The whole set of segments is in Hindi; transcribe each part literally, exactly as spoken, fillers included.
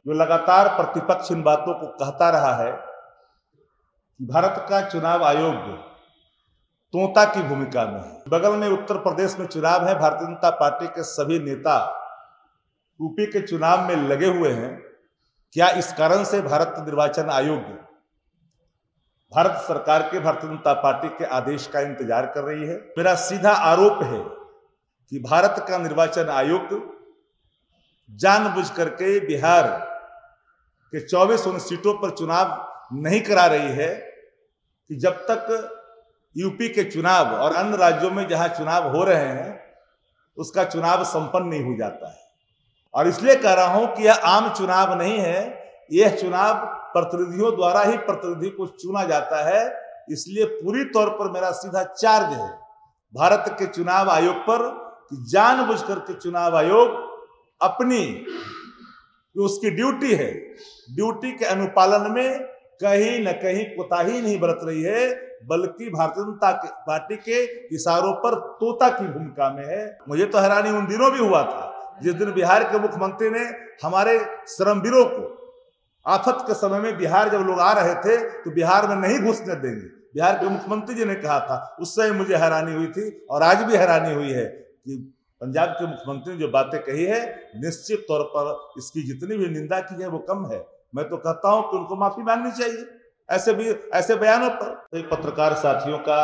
जो लगातार प्रतिपक्ष इन बातों को कहता रहा है कि भारत का चुनाव आयोग तोता की भूमिका में है। बगल में उत्तर प्रदेश में चुनाव है, भारतीय जनता पार्टी के सभी नेता यूपी के चुनाव में लगे हुए हैं। क्या इस कारण से भारत निर्वाचन आयोग भारत सरकार के, भारतीय जनता पार्टी के आदेश का इंतजार कर रही है? मेरा सीधा आरोप है कि भारत का निर्वाचन आयोग जानबूझ करके बिहार के चौबीस उन सीटों पर चुनाव नहीं करा रही है कि जब तक यूपी के चुनाव और अन्य राज्यों में जहां चुनाव हो रहे हैं उसका चुनाव संपन्न नहीं हो जाता है। और इसलिए कह रहा हूं कि यह आम चुनाव नहीं है, यह चुनाव प्रतिनिधियों द्वारा ही प्रतिनिधि को चुना जाता है। इसलिए पूरी तौर पर मेरा सीधा चार्ज है भारत के चुनाव आयोग पर कि जानबूझ करके चुनाव आयोग अपनी जो उसकी ड्यूटी है, ड्यूटी के अनुपालन में कहीं न कहीं कोताही नहीं बरत रही है, बल्कि भारतीय जनता पार्टी के इशारों पर तोता की भूमिका में है। मुझे तो हैरानी उन दिनों भी हुआ था जिस दिन बिहार के मुख्यमंत्री ने हमारे श्रमवीरों को आफत के समय में बिहार जब लोग आ रहे थे तो बिहार में नहीं घुसने देंगे, बिहार के मुख्यमंत्री जी ने कहा था। उस समय मुझे हैरानी हुई थी और आज भी हैरानी हुई है कि पंजाब के मुख्यमंत्री ने जो बातें कही है, निश्चित तौर पर इसकी जितनी भी निंदा की है वो कम है। मैं तो कहता हूं कि उनको माफी मांगनी चाहिए ऐसे भी ऐसे बयानों पर। तो पत्रकार साथियों का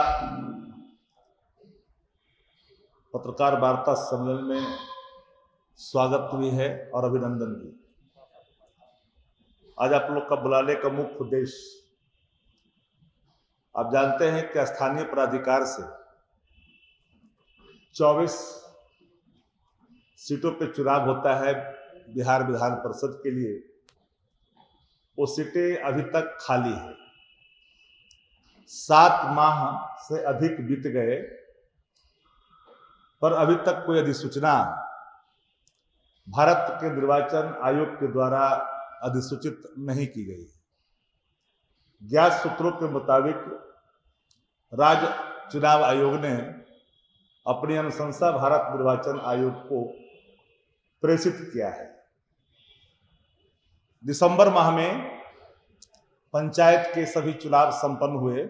पत्रकार वार्ता सम्मेलन में स्वागत भी है और अभिनंदन भी। आज आप लोग का बुलाने का मुख्य उद्देश्य, आप जानते हैं कि स्थानीय प्राधिकार से चौबीस सीटों पे चुनाव होता है बिहार विधान परिषद के लिए। वो सीटें अभी तक खाली है। सात माह से अधिक बीत गए पर अभी तक कोई अधिसूचना भारत के निर्वाचन आयोग के द्वारा अधिसूचित नहीं की गई। ज्ञात सूत्रों के मुताबिक राज्य चुनाव आयोग ने अपनी अनुशंसा भारत निर्वाचन आयोग को प्रेषित किया है। दिसंबर माह में पंचायत के सभी चुनाव संपन्न हुए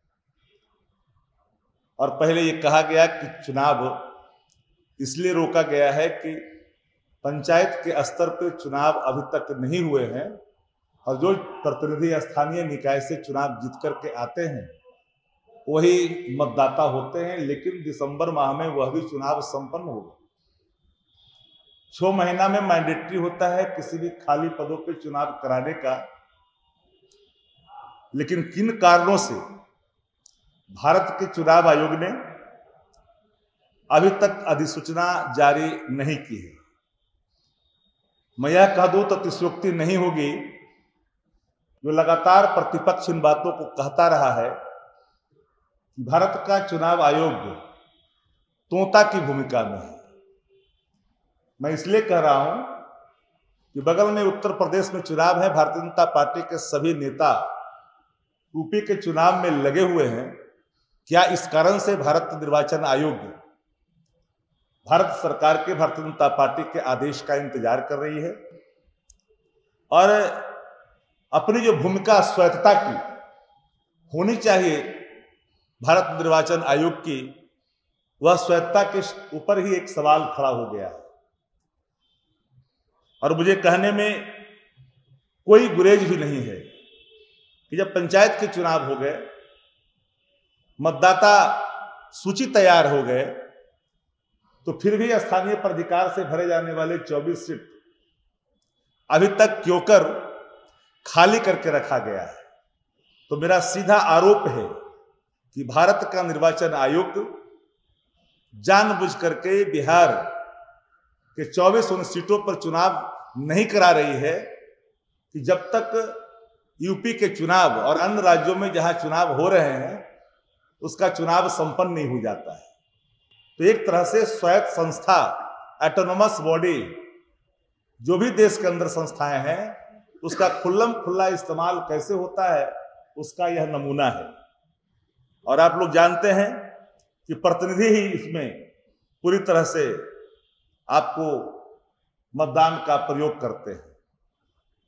और पहले ये कहा गया कि चुनाव इसलिए रोका गया है कि पंचायत के स्तर पर चुनाव अभी तक नहीं हुए हैं और जो प्रतिनिधि स्थानीय निकाय से चुनाव जीत करके आते हैं वही मतदाता होते हैं। लेकिन दिसंबर माह में वह भी चुनाव संपन्न होगा। छह महीना में मैंडेटरी होता है किसी भी खाली पदों पे चुनाव कराने का, लेकिन किन कारणों से भारत के चुनाव आयोग ने अभी तक अधिसूचना जारी नहीं की है? मैं यह कह दूं तो अतिशयोक्ति नहीं होगी। जो लगातार प्रतिपक्ष इन बातों को कहता रहा है कि भारत का चुनाव आयोग तोता की भूमिका में है। मैं इसलिए कह रहा हूं कि बगल में उत्तर प्रदेश में चुनाव है, भारतीय जनता पार्टी के सभी नेता यूपी के चुनाव में लगे हुए हैं। क्या इस कारण से भारत निर्वाचन आयोग भारत सरकार के, भारतीय जनता पार्टी के आदेश का इंतजार कर रही है? और अपनी जो भूमिका स्वायत्तता की होनी चाहिए भारत निर्वाचन आयोग की, वह स्वायत्तता के ऊपर ही एक सवाल खड़ा हो गया है। और मुझे कहने में कोई गुरेज भी नहीं है कि जब पंचायत के चुनाव हो गए, मतदाता सूची तैयार हो गए, तो फिर भी स्थानीय प्राधिकार से भरे जाने वाले चौबीस सीट अभी तक क्यों कर खाली करके रखा गया है? तो मेरा सीधा आरोप है कि भारत का निर्वाचन आयोग जानबूझ करके बिहार के चौबीस उन सीटों पर चुनाव नहीं करा रही है कि जब तक यूपी के चुनाव और अन्य राज्यों में जहां चुनाव हो रहे हैं उसका चुनाव संपन्न नहीं हो जाता है। तो एक तरह से स्वायत्त संस्था, ऑटोनोमस बॉडी, जो भी देश के अंदर संस्थाएं हैं, उसका खुल्लम खुल्ला इस्तेमाल कैसे होता है उसका यह नमूना है। और आप लोग जानते हैं कि प्रतिनिधि ही इसमें पूरी तरह से आपको मतदान का प्रयोग करते हैं।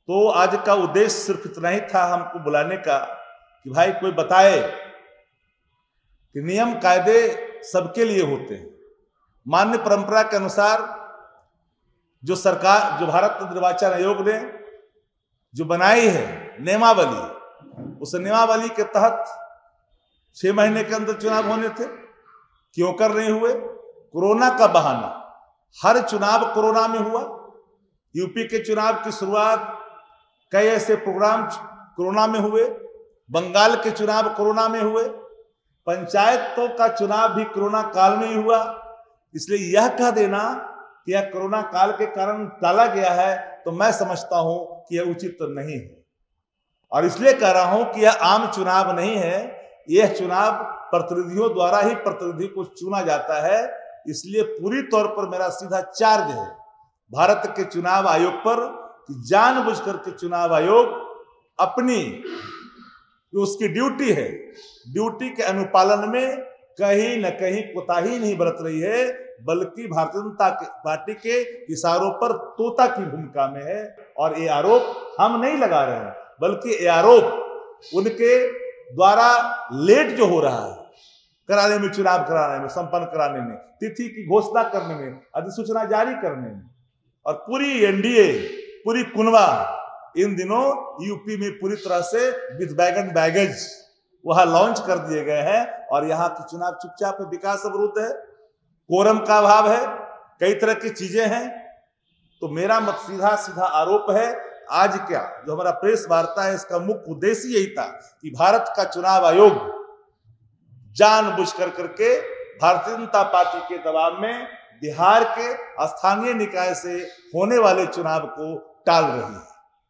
तो आज का उद्देश्य सिर्फ इतना ही था हमको बुलाने का कि भाई कोई बताए कि नियम कायदे सबके लिए होते हैं। मान्य परंपरा के अनुसार जो सरकार, जो भारत निर्वाचन आयोग ने जो बनाई है नियमावली, उस नियमावली के तहत छह महीने के अंदर चुनाव होने थे। क्यों कर नहीं हुए? कोरोना का बहाना। हर चुनाव कोरोना में हुआ। यूपी के चुनाव की शुरुआत कई ऐसे प्रोग्राम कोरोना में हुए, बंगाल के चुनाव कोरोना में हुए, पंचायतों का चुनाव भी कोरोना काल में ही हुआ। इसलिए यह कह देना कि यह कोरोना काल के कारण टाला गया है, तो मैं समझता हूं कि यह उचित नहीं है। और इसलिए कह रहा हूं कि यह आम चुनाव नहीं है, यह चुनाव प्रतिनिधियों द्वारा ही प्रतिनिधि को चुना जाता है। इसलिए पूरी तौर पर मेरा सीधा चार्ज है भारत के चुनाव आयोग पर कि जानबूझकर के चुनाव आयोग अपनी जो उसकी ड्यूटी है, ड्यूटी के अनुपालन में कहीं न कहीं कोताही नहीं बरत रही है, बल्कि भारतीय जनता पार्टी के इशारों पर तोता की भूमिका में है। और ये आरोप हम नहीं लगा रहे हैं, बल्कि ये आरोप उनके द्वारा लेट जो हो रहा है कराने में, चुनाव कराने में, संपन्न कराने में, तिथि की घोषणा करने में, अधिसूचना जारी करने में, और पूरी एनडीए, पूरी कुनवा इन दिनों यूपी में पूरी तरह से विद बैगन बैगेज वहां लॉन्च कर दिए गए हैं। और यहाँ की चुनाव चुपचाप है, विकास अवरुद्ध है, कोरम का अभाव है, कई तरह की चीजें हैं। तो मेरा मत सीधा सीधा आरोप है, आज क्या जो हमारा प्रेस वार्ता है, इसका मुख्य उद्देश्य यही था कि भारत का चुनाव आयोग जानबूझ कर करके भारतीय जनता पार्टी के दबाव में बिहार के स्थानीय निकाय से होने वाले चुनाव को टाल रही है।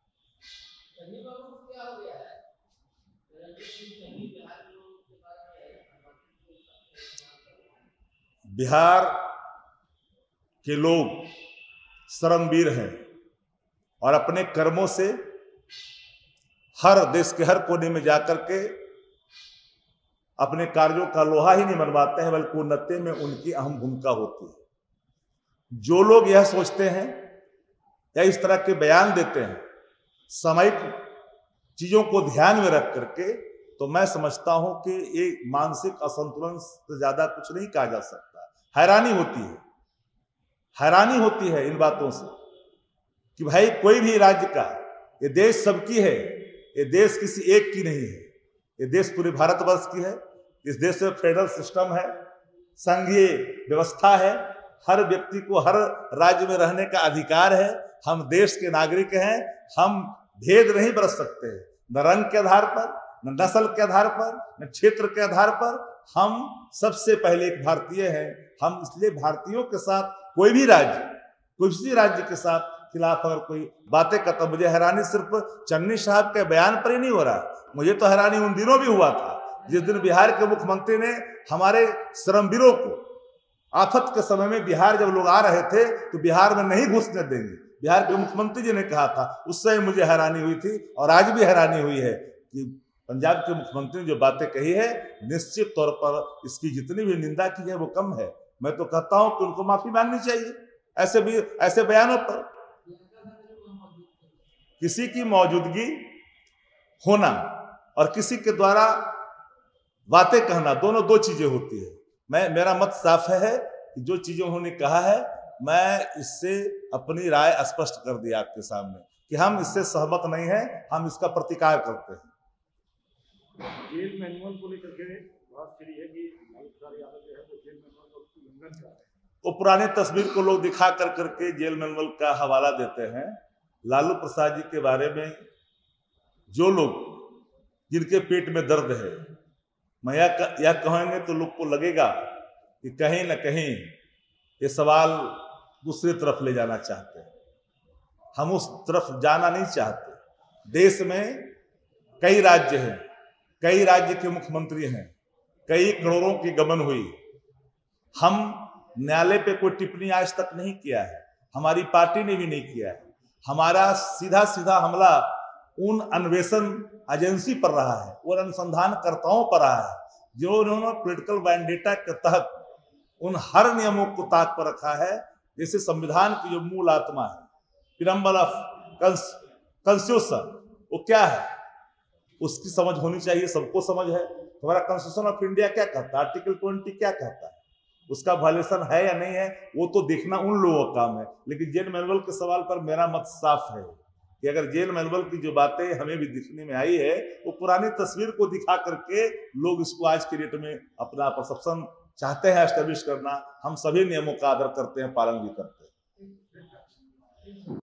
बिहार के लोग श्रमवीर हैं और अपने कर्मों से हर देश के हर कोने में जाकर के अपने कार्यों का लोहा ही नहीं मनवाते हैं, बल्कि उन्नति में उनकी अहम भूमिका होती है। जो लोग यह सोचते हैं या इस तरह के बयान देते हैं सामयिक चीजों को ध्यान में रख करके, तो मैं समझता हूं कि ये मानसिक असंतुलन से ज्यादा कुछ नहीं कहा जा सकता। हैरानी होती है, हैरानी होती है इन बातों से कि भाई कोई भी राज्य का, ये देश सबकी है, ये देश किसी एक की नहीं है, ये देश पूरे भारतवर्ष की है। इस देश में फेडरल सिस्टम है, संघीय व्यवस्था है, हर व्यक्ति को हर राज्य में रहने का अधिकार है। हम देश के नागरिक हैं, हम भेद नहीं बरत सकते, न रंग के आधार पर, न नस्ल के आधार पर, न क्षेत्र के आधार पर। हम सबसे पहले एक भारतीय हैं। हम इसलिए भारतीयों के साथ कोई भी राज्य, किसी राज्य के साथ खिलाफ अगर कोई बातें करता, मुझे हैरानी सिर्फ चन्नी साहब के बयान पर ही नहीं हो रहा, मुझे तो हैरानी उन दिनों भी हुआ था जिस दिन बिहार के मुख्यमंत्री ने हमारे श्रमवीरों को आफत के समय में, बिहार जब लोग आ रहे थे तो बिहार में नहीं घुसने देंगे, बिहार के मुख्यमंत्री जी ने कहा था। उस समय मुझे हैरानी हुई थी और आज भी हैरानी हुई है कि पंजाब के मुख्यमंत्री ने जो बातें कही है, निश्चित तौर पर इसकी जितनी भी निंदा की है वो कम है। मैं तो कहता हूं कि उनको माफी मांगनी चाहिए ऐसे भी ऐसे बयानों पर। किसी की मौजूदगी होना और किसी के द्वारा बातें कहना, दोनों दो चीजें होती है। मैं मेरा मत साफ है कि जो चीजें उन्होंने कहा है, मैं इससे अपनी राय स्पष्ट कर दी आपके सामने कि हम इससे सहमत नहीं हैं, हम इसका प्रतिकार करते हैं। जेल मैनुअल को लेकर के बात करी है कि यादव जो है वो जेल मैनुअल का उल्लंघन कर रहे हैं। वो पुरानी तस्वीर को लोग दिखा कर करके जेल मैनुअल का हवाला देते हैं। लालू प्रसाद जी के बारे में जो लोग, जिनके पेट में दर्द है, मैं यह कहेंगे तो लोग को लगेगा कि कहीं ना कहीं ये सवाल दूसरी तरफ ले जाना चाहते हैं। हम उस तरफ जाना नहीं चाहते। देश में कई राज्य हैं, कई राज्य के मुख्यमंत्री हैं, कई करोड़ों की गबन हुई। हम न्यायालय पे कोई टिप्पणी आज तक नहीं किया है, हमारी पार्टी ने भी नहीं किया है। हमारा सीधा सीधा हमला उन अन्वेषण एजेंसी पर रहा है, उन अनुसंधानकर्ताओं पर रहा है जो उन्होंने पॉलिटिकल वैंडेटा के तहत उन हर नियमों को ताक पर रखा है। जैसे संविधान की जो मूल आत्मा है, प्रीएम्बल ऑफ कॉन्स्टिट्यूशन वो क्या है, उसकी समझ होनी चाहिए, सबको समझ है। हमारा कॉन्स्टिट्यूशन ऑफ इंडिया क्या कहता है, आर्टिकल ट्वेंटी क्या कहता है, उसका वायलेशन है या नहीं है, वो तो देखना उन लोगों का काम है। लेकिन जेल मैनुअल के सवाल पर मेरा मत साफ है कि अगर जेल मैनुअल की जो बातें हमें भी दिखने में आई है, वो पुरानी तस्वीर को दिखा करके लोग इसको आज के डेट में अपना परसेप्शन चाहते हैं एस्टेब्लिश करना। हम सभी नियमों का आदर करते हैं, पालन भी करते हैं।